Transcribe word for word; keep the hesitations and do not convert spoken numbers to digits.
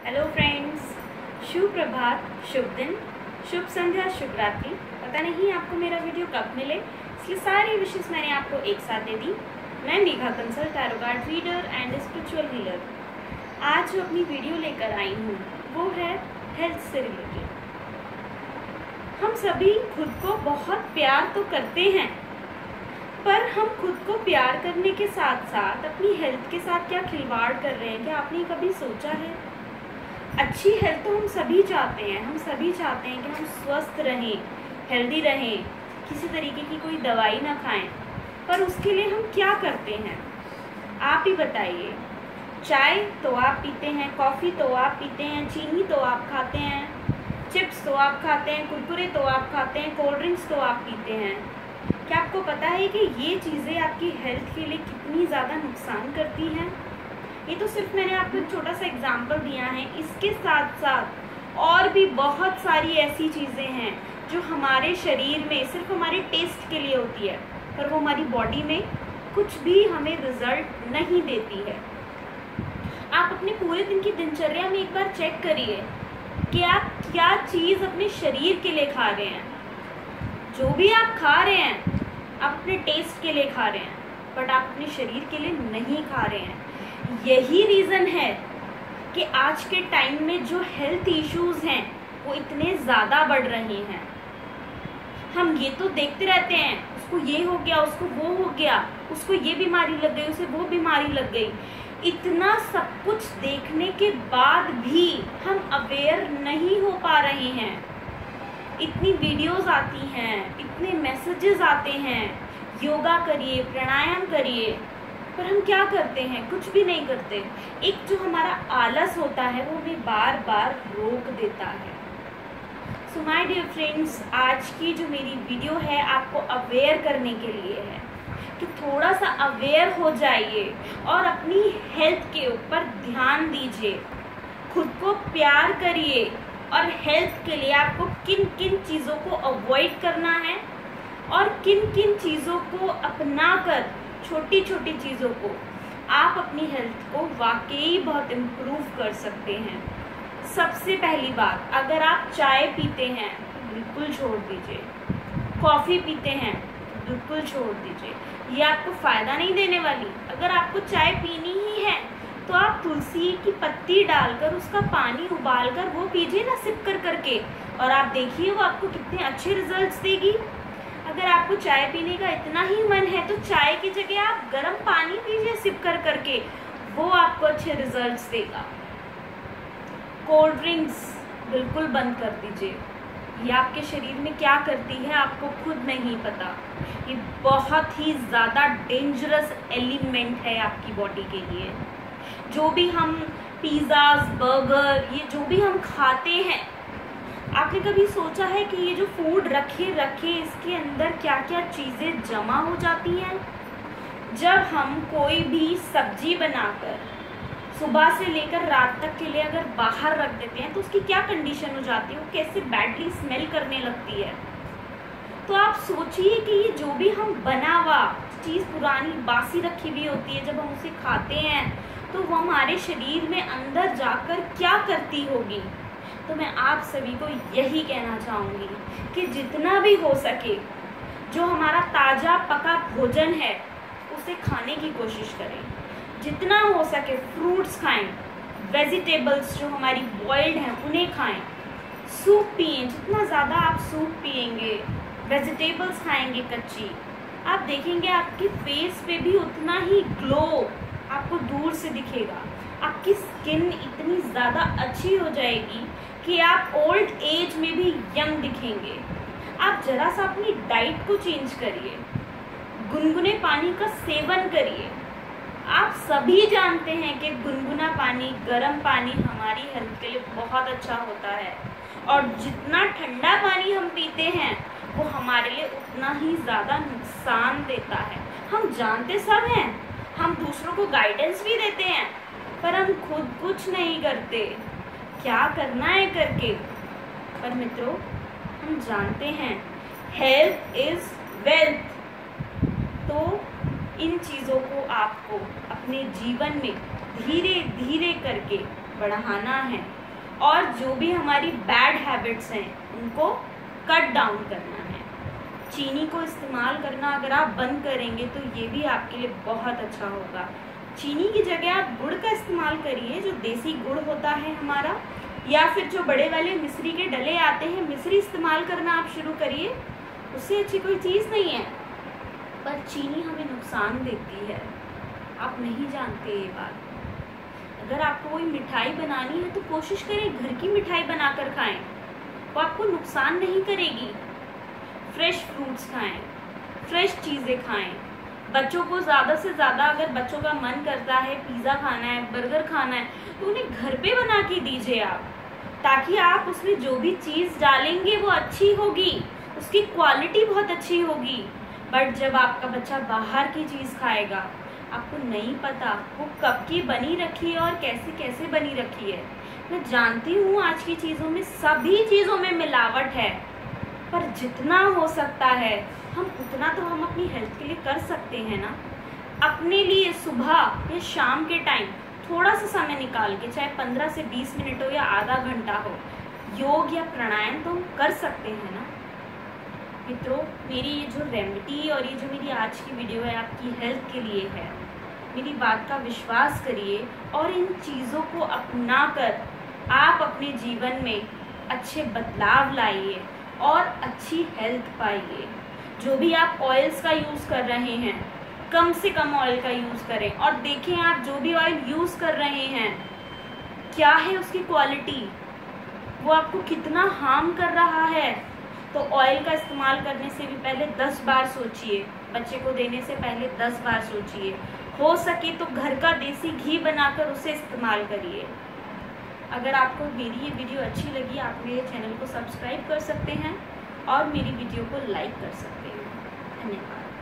Hello friends, शुभ प्रभात, शुभ दिन, शुभ संध्या, शुभ रात्रि। पता नहीं आपको मेरा वीडियो कब मिले, इसलिए सारी विशेष मैंने आपको एक साथ दे दी। मैं Megha Kansal, tarot card reader and spiritual healer. आज जो अपनी वीडियो लेकर आई हूँ वो है हेल्थ से रिलेटेड। हम सभी खुद को बहुत प्यार तो करते हैं, पर हम खुद को प्यार करने के साथ साथ अपनी हेल्थ के साथ क्या खिलवाड़ कर रहे हैं, क्या आपने कभी सोचा है? अच्छी हेल्थ तो हम सभी चाहते हैं, हम सभी चाहते हैं कि हम स्वस्थ रहें, हेल्दी रहें, किसी तरीके की कोई दवाई ना खाएं, पर उसके लिए हम क्या करते हैं आप ही बताइए। चाय तो आप पीते हैं, कॉफ़ी तो आप पीते हैं, चीनी तो आप खाते हैं, चिप्स तो आप खाते हैं, कुरकुरे तो आप खाते हैं, कोल्ड ड्रिंक्स तो आप पीते हैं। क्या आपको पता है कि ये चीज़ें आपकी हेल्थ के लिए कितनी ज़्यादा नुकसान करती हैं? ये तो सिर्फ मैंने आपको एक छोटा सा एग्जाम्पल दिया है। इसके साथ साथ और भी बहुत सारी ऐसी चीज़ें हैं जो हमारे शरीर में सिर्फ हमारे टेस्ट के लिए होती है, पर वो हमारी बॉडी में कुछ भी हमें रिजल्ट नहीं देती है। आप अपने पूरे दिन की दिनचर्या में एक बार चेक करिए कि आप क्या चीज़ अपने शरीर के लिए खा रहे हैं। जो भी आप खा रहे हैं आप अपने टेस्ट के लिए खा रहे हैं, बट आप अपने शरीर के लिए नहीं खा रहे हैं। यही रीज़न है कि आज के टाइम में जो हेल्थ इश्यूज हैं वो इतने ज़्यादा बढ़ रहे हैं। हम ये तो देखते रहते हैं, उसको ये हो गया, उसको वो हो गया, उसको ये बीमारी लग गई, उसे वो बीमारी लग गई। इतना सब कुछ देखने के बाद भी हम अवेयर नहीं हो पा रहे हैं। इतनी वीडियोस आती हैं, इतने मैसेजेस आते हैं, योगा करिए, प्राणायाम करिए, पर हम क्या करते हैं? कुछ भी नहीं करते। एक जो हमारा आलस होता है वो हमें बार बार रोक देता है। सो माय डियर फ्रेंड्स, आज की जो मेरी वीडियो है आपको अवेयर करने के लिए है कि थोड़ा सा अवेयर हो जाइए और अपनी हेल्थ के ऊपर ध्यान दीजिए, खुद को प्यार करिए और हेल्थ के लिए आपको किन किन चीज़ों को अवॉइड करना है और किन किन चीज़ों को अपनाकर, छोटी छोटी चीज़ों को आप अपनी हेल्थ को वाकई बहुत इम्प्रूव कर सकते हैं। सबसे पहली बात, अगर आप चाय पीते हैं तो बिल्कुल छोड़ दीजिए, कॉफ़ी पीते हैं तो बिल्कुल छोड़ दीजिए, ये आपको फ़ायदा नहीं देने वाली। अगर आपको चाय पीनी ही है तो आप तुलसी की पत्ती डालकर उसका पानी उबाल कर वो पीजिए ना, सिप कर करके, और आप देखिए वो आपको कितने अच्छे रिजल्ट्स देगी। अगर आपको चाय पीने का इतना ही मन है तो चाय की जगह आप गर्म पानी पीजिए सिप कर करके, वो आपको अच्छे रिजल्ट्स देगा। कोल्ड ड्रिंक्स बिल्कुल बंद कर दीजिए, ये आपके शरीर में क्या करती है आपको खुद नहीं पता। ये बहुत ही ज़्यादा डेंजरस एलिमेंट है आपकी बॉडी के लिए। जो भी हम पिज़्ज़ाज, बर्गर, ये जो भी हम खाते हैं, आपने कभी सोचा है कि ये जो फूड रखे रखे इसके अंदर क्या क्या चीज़ें जमा हो जाती हैं? जब हम कोई भी सब्जी बनाकर सुबह से लेकर रात तक के लिए अगर बाहर रख देते हैं तो उसकी क्या कंडीशन हो जाती है, वो कैसे बैडली स्मेल करने लगती है। तो आप सोचिए कि ये जो भी हम बना हुआ चीज़ पुरानी बासी रखी हुई होती है, जब हम उसे खाते हैं तो वो हमारे शरीर में अंदर जाकर क्या करती होगी। तो मैं आप सभी को यही कहना चाहूँगी कि जितना भी हो सके जो हमारा ताज़ा पका भोजन है उसे खाने की कोशिश करें। जितना हो सके फ्रूट्स खाएं, वेजिटेबल्स जो हमारी बॉइल्ड हैं उन्हें खाएं, सूप पिएं, जितना ज़्यादा आप सूप पिएंगे, वेजिटेबल्स खाएंगे कच्ची, आप देखेंगे आपके फेस पे भी उतना ही ग्लो आपको दूर से दिखेगा। आपकी स्किन इतनी ज़्यादा अच्छी हो जाएगी कि आप ओल्ड एज में भी यंग दिखेंगे। आप जरा सा अपनी डाइट को चेंज करिए, गुनगुने पानी का सेवन करिए। आप सभी जानते हैं कि गुनगुना पानी, गर्म पानी हमारी हेल्थ के लिए बहुत अच्छा होता है, और जितना ठंडा पानी हम पीते हैं वो हमारे लिए उतना ही ज़्यादा नुकसान देता है। हम जानते सब हैं, हम दूसरों को गाइडेंस भी देते हैं, पर हम खुद कुछ नहीं करते, क्या करना है करके। पर मित्रों, हम जानते हैं हेल्थ इज़ वेल्थ, तो इन चीज़ों को आपको अपने जीवन में धीरे धीरे करके बढ़ाना है और जो भी हमारी बैड हैबिट्स हैं उनको कट डाउन करना है। चीनी को इस्तेमाल करना अगर आप बंद करेंगे तो ये भी आपके लिए बहुत अच्छा होगा। चीनी की जगह आप गुड़ का इस्तेमाल करिए, जो देसी गुड़ होता है हमारा, या फिर जो बड़े वाले मिश्री के डले आते हैं, मिश्री इस्तेमाल करना आप शुरू करिए। उससे अच्छी कोई चीज़ नहीं है, पर चीनी हमें नुकसान देती है, आप नहीं जानते ये बात। अगर आपको कोई मिठाई बनानी है तो कोशिश करें घर की मिठाई बनाकर खाएं, वो आपको नुकसान नहीं करेगी। फ्रेश फ्रूट्स खाएं, फ्रेश चीज़ें खाएं। बच्चों को ज़्यादा से ज़्यादा अगर बच्चों का मन करता है पिज़्ज़ा खाना है, बर्गर खाना है, तो उन्हें घर पे बना के दीजिए आप, ताकि आप उसमें जो भी चीज़ डालेंगे वो अच्छी होगी, उसकी क्वालिटी बहुत अच्छी होगी। बट जब आपका बच्चा बाहर की चीज़ खाएगा, आपको नहीं पता वो कब की बनी रखी है और कैसे कैसे बनी रखी है। मैं जानती हूँ आज की चीज़ों में सभी चीज़ों में मिलावट है, पर जितना हो सकता है हम उतना तो हम अपनी हेल्थ के लिए कर सकते हैं ना। अपने लिए सुबह या शाम के टाइम थोड़ा सा समय निकाल के, चाहे पंद्रह से बीस मिनट हो या आधा घंटा हो, योग या प्राणायाम तो हम कर सकते हैं ना। मित्रों, मेरी ये जो रेमेडी और ये जो मेरी आज की वीडियो है आपकी हेल्थ के लिए है। मेरी बात का विश्वास करिए और इन चीज़ों को अपनाकर आप अपने जीवन में अच्छे बदलाव लाइए और अच्छी हेल्थ पाइए। जो भी आप ऑयल्स का यूज़ कर रहे हैं, कम से कम ऑयल का यूज़ करें और देखें आप जो भी ऑयल यूज़ कर रहे हैं क्या है उसकी क्वालिटी, वो आपको कितना हार्म कर रहा है। तो ऑयल का इस्तेमाल करने से भी पहले दस बार सोचिए, बच्चे को देने से पहले दस बार सोचिए। हो सके तो घर का देसी घी बनाकर उसे इस्तेमाल करिए। अगर आपको मेरी ये वीडियो अच्छी लगी, आप मेरे चैनल को सब्सक्राइब कर सकते हैं और मेरी वीडियो को लाइक कर सकते हैं। धन्यवाद।